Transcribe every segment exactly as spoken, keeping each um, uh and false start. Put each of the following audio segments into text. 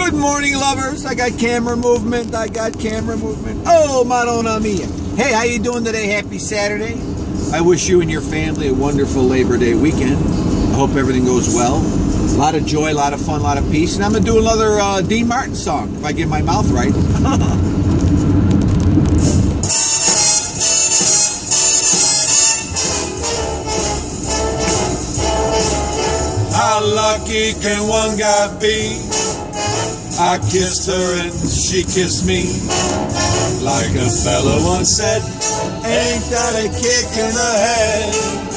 Good morning, lovers. I got camera movement. I got camera movement. Oh, Madonna mia. Hey, how you doing today? Happy Saturday. I wish you and your family a wonderful Labor Day weekend. I hope everything goes well. A lot of joy, a lot of fun, a lot of peace. And I'm going to do another uh, Dean Martin song, if I get my mouth right. How lucky can one guy be? I kissed her and she kissed me. Like a fella once said, ain't that a kick in the head?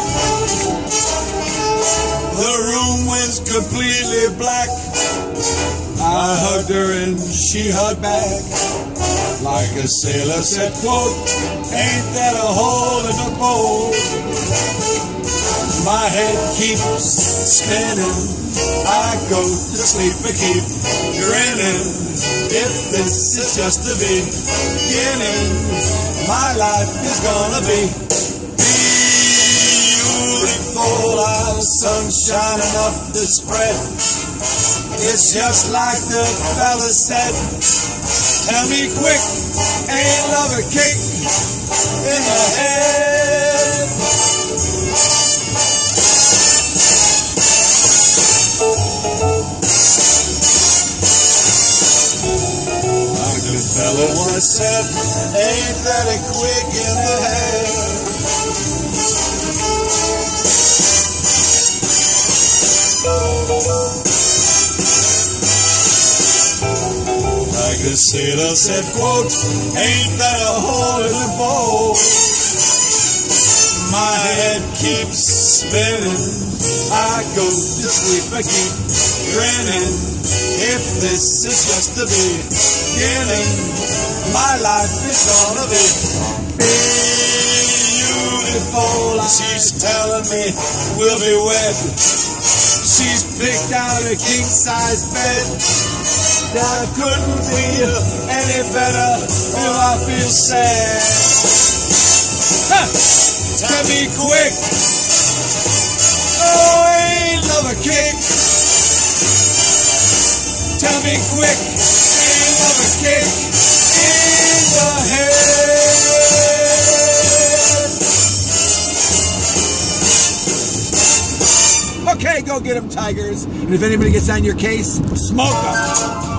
The room was completely black. I hugged her and she hugged back. Like a sailor said, quote, ain't that a hole in the boat? My head keeps spinning. I go to sleep and keep grinning. If this is just the beginning, my life is gonna be beautiful. Our sunshine enough to spread. It's just like the fella said. Tell me quick, ain't love a kick in the head? Fella once said, ain't that a quick in the head? Like a sailor said, quote, ain't that a hole in the boat? My head keeps spinning. I go to sleep, I keep grinning. If this is just the beginning, my life is gonna be beautiful. She's telling me we'll be wed. She's picked out a king-size bed. That couldn't feel any better if I feel sad. Huh. Tell me quick, oh, ain't love a kick? Tell me quick, ain't love a kick in the head? Okay, go get them, Tigers. And if anybody gets on your case, smoke them.